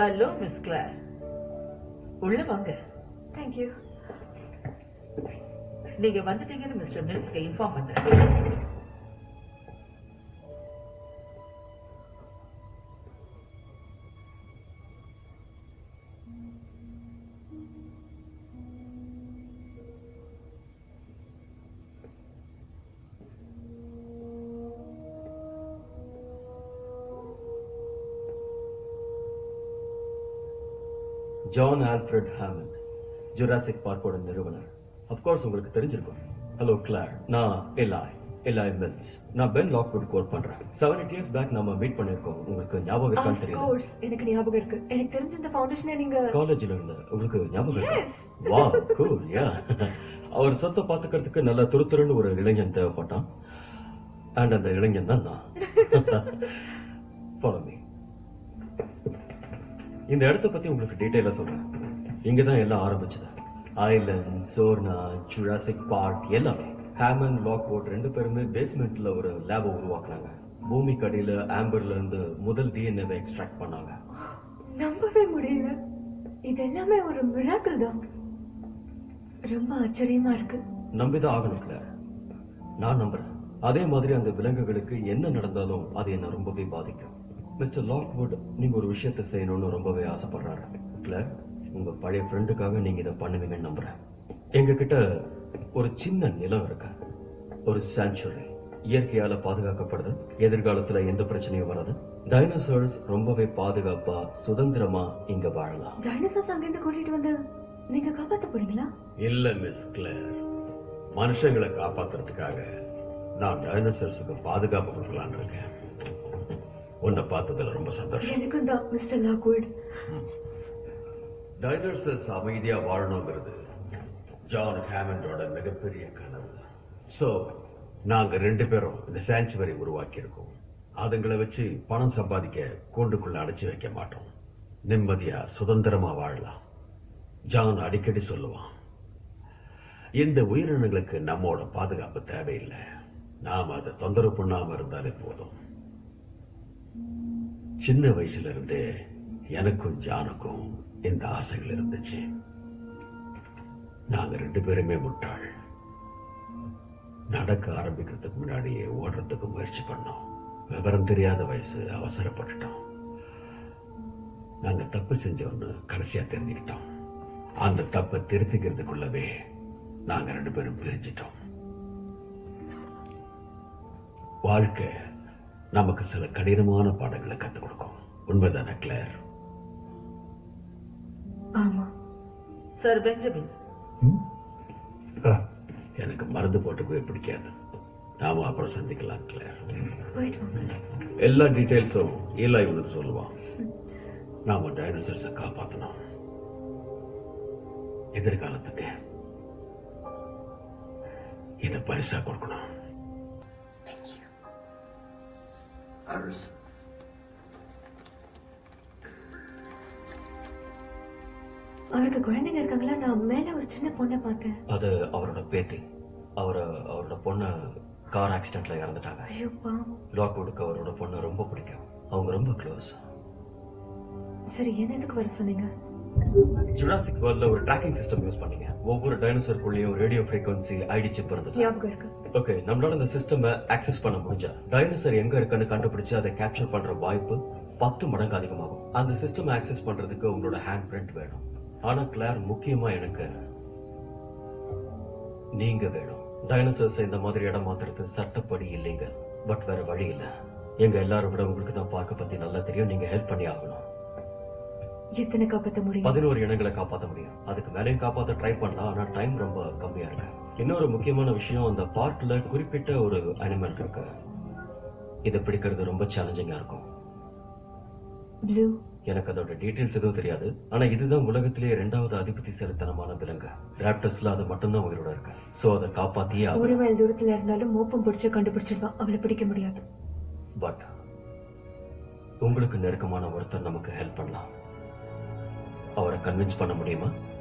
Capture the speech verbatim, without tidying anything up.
Hello miss கிளார், உள்ள வாங்க. Thank you. நீங்க வந்துட்டீங்கன்னு மிஸ்டர் மில்ஸ்க்கு இன்ஃபார்ம் பண்றேன். ஜான் ஆல்ஃபிரட் ஹாமண்ட், ஜுராசிக் பார்க்கோட நிறுவனர். அஃப்கோர்ஸ் உங்களுக்கு தெரிஞ்சிருக்கும். ஹலோ கிளார், நான் எலாய் எலாய் மில்ஸ். நான் பென் லாக்வுட் ஒர்க் பண்றேன். செவன் எயிட் இயர்ஸ் பேக் நம்ம மீட் பண்ணிருக்கோம். உங்களுக்கு ஞாபகம் இருக்கான்னு தெரியல. கோர்ஸ் எனக்கு ஞாபகம் இருக்கு. எனக்கு தெரிஞ்ச இந்த ஃபவுண்டேஷனை நீங்க காலேஜ்ல இருந்த உங்களுக்கு ஞாபகம் இருக்கு? Wow, cool. யா, அவர் சொத்தை பாத்துக்கிறதுக்கு நல்ல துருத்துருன்னு ஒரு இளைஞன் தேவைப்பட்டான். அண்ட் அந்த இளைஞன் தான் நான். Follow me. இந்த இடத்தை பத்தி உங்களுக்கு டீடைலா சொல்றேன். இங்கதான் எல்லாம் ஆரம்பிச்சது. ஐலண்ட், சோர்னா, ஜுராசிக் பார்க் எல்லாமே. ஹாமண்ட், லாக்வுட் ரெண்டு பேருமே பேஸ்மெண்ட்ல ஒரு லேபை உருவாக்குனாங்க. பூமி கடியில ஆம்பர்ல இருந்து முதல் டிஎன்ஏவை எக்ஸ்ட்ராக்ட் பண்ணாங்க. நம்பவே முடியல. இது எல்லாமே ஒரு மிராக்கிள் தான். ரொம்ப ஆச்சரியமா இருக்கு. நம்பிதான் ஆகணும் கிளார். நான் நம்புறேன். அதே மாதிரி அந்த விலங்குகளுக்கு என்ன நடந்தாலும் அது என்ன ரொம்பவே பாதிக்கும். மிஸ்டர் லாக்வுட் நீங்க ஒரு விஷயத்தை செய்யணும்னு ரொம்பவே ஆசைப்படுறாரு. கிளார், உங்க பழைய ஃப்ரெண்டுக்காக நீங்க இதை பண்ணுவீங்கன்னு நம்புறேன். எங்க கிட்ட ஒரு சின்ன நிலம் இருக்கு, ஒரு சாங்சுரி. இயற்கையால பாதுகாக்கப்படுது. எதிர்காலத்துல எந்த பிரச்சனையும் வராது. டைனோசர்ஸ் ரொம்பவே பாதுகாப்பா சுதந்திரமா இங்க வாழலாம். டைனோசர்ஸ் அங்கிருந்து கூட்டிட்டு வந்து நீங்க காப்பாத்த போறீங்களா? இல்ல மிஸ் கிளேர், மனுஷங்களை காப்பாத்துறதுக்காக நான் டைனோசர்ஸுக்கு பாதுகாப்பு கொடுக்கலான்னு இருக்கேன். உன்னை பார்த்ததுல ரொம்ப சந்தோஷம். எனக்கும் தான் மிஸ்டர் லாக்வுட். டைனோசர்ஸ் அமைதியா வாழணுங்கிறது ஜான் ஹாமண்டோட மிகப்பெரிய கனவு. சோ நாங்க ரெண்டு பேரும் இந்த சாங்சுவரி உருவாக்கி இருக்கோம். அதுங்களை வச்சு பணம் சம்பாதிக்க கூண்டுக்குள்ள அடைச்சு வைக்க மாட்டோம். நிம்மதியா சுதந்திரமா வாழலாம். ஜான் அடிக்கடி சொல்லுவான், இந்த உயிரினங்களுக்கு நம்மோட பாதுகாப்பு தேவையில்லை, நாம அதை தொந்தரவு பண்ணாம இருந்தாலே போதும். சின்ன வயசுல இருந்தே எனக்கும் ஜானுக்கும் இந்த ஆசைகள் இருந்துச்சு. நாங்க ரெண்டு பேருமே முட்டாள். நடக்க ஆரம்பிக்கிறதுக்கு முன்னாடியே ஓடுறதுக்கு முயற்சி பண்ணோம். விவரம் தெரியாத வயசு, அவசரப்பட்டுட்டோம். நாங்க தப்பு செஞ்சோம்னு கடைசியா தெரிஞ்சுக்கிட்டோம். அந்த தப்பை திருத்திக்கிறதுக்குள்ளவே நாங்க ரெண்டு பேரும் பிரிஞ்சிட்டோம். வாழ்க்கை நமக்கு சில கடினமான பாடங்களை கத்துக் கொடுக்கும். உண்மைதானே கிளேர்? ஆமா சார். பெஞ்சமின், எனக்கு மருந்து போட்டுக்கவே பிடிக்காது. நாம அப்புறம் சந்திக்கலாம் கிளேர். எல்லா டீடைல்ஸும் ஏலாய் உனக்கு சொல்லுவான். நாம டைனோசர்ஸை காப்பாற்றணும். எதிர்காலத்துக்கு இதை பரிசா கொடுக்கணும். அவருக்கு குழந்தைங்க இருக்காங்களா? நான் மேல ஒரு சின்ன பொண்ணை பார்த்தேன். அது அவரோட பேத்தி. அவர அவரோட பொண்ணு கார் ஆக்சிடென்ட்ல இறந்துட்டாங்க. ஐயோ பாவம். லாக்வுட்க்கு அவரோட பொண்ணு ரொம்ப பிடிக்கும். அவங்க ரொம்ப க்ளோஸ். சரி, என்ன எதுக்கு வர சொன்னீங்க? ஜுராசிக் வேர்ல்ட்ல ஒரு ட்ராக்கிங் சிஸ்டம் யூஸ் பண்ணீங்க. ஒவ்வொரு டைனோசருக்குள்ளேயும் ரேடியோ ஃப்ரீக்வன்சி ஐடி சிப் இருந்தது. ஞாபகம் இருக்கு. ஓகே, நம்மளால இந்த சிஸ்டம் ஆக்சஸ் பண்ண முடிஞ்சா டைனோசர் எங்க இருக்குன்னு கண்டுபிடிச்சு அதை கேப்சர் பண்ற வாய்ப்பு பத்து மடங்கு அதிகமாகும். அந்த சிஸ்டம் ஆக்சஸ் பண்றதுக்கு உங்களோட ஹேண்ட் பிரிண்ட் வேணும். ஆனா கிளார், முக்கியமா எனக்கு நீங்க வேணும். டைனோசர்ஸ் இந்த மாதிரி இடம் மாத்துறது சட்டப்படி இல்லைங்க. பட் வேற வழி இல்ல. எங்க எல்லாரும் விட உங்களுக்கு தான் பார்க்க பத்தி நல்லா தெரியும். நீங்க ஹெல்ப் பண்ணி ஆகணும். எத்தனை காப்பாற்ற முடியும்? பதினோரு இனங்களை காப்பாற்ற முடியும். அதுக்கு மேலேயும் காப்பாற்ற ட்ரை பண்ணலாம். ஆனா டைம் ரொம்ப கம்மியா இருக்கு. இன்னொரு முக்கியமான விஷயம், அந்த பார்க்ல குறிப்பிட்ட ஒரு அனிமல் இருக்கு. இதை பிடிக்கிறது ரொம்ப சேலஞ்சிங்கா இருக்கும். ப்ளூ. எனக்கு அதோட டீடைல்ஸ் எதுவும் தெரியாது. ஆனா இதுதான் உலகத்திலேயே இரண்டாவது அதிபதி செலுத்தனமான விலங்கு. ராப்டர்ஸ்ல அது மட்டும்தான் உயிரோட இருக்கு. சோ அதை காப்பாத்தியே ஒரு மைல் தூரத்துல இருந்தாலும் மோப்பம் பிடிச்சு கண்டுபிடிச்சிருவான். அவளை பிடிக்க முடியாது. பட் உங்களுக்கு நெருக்கமான ஒருத்தர் நமக்கு ஹெல்ப் பண்ணலாம். அவரை கன்வின்ஸ் பண்ண முடியுமா?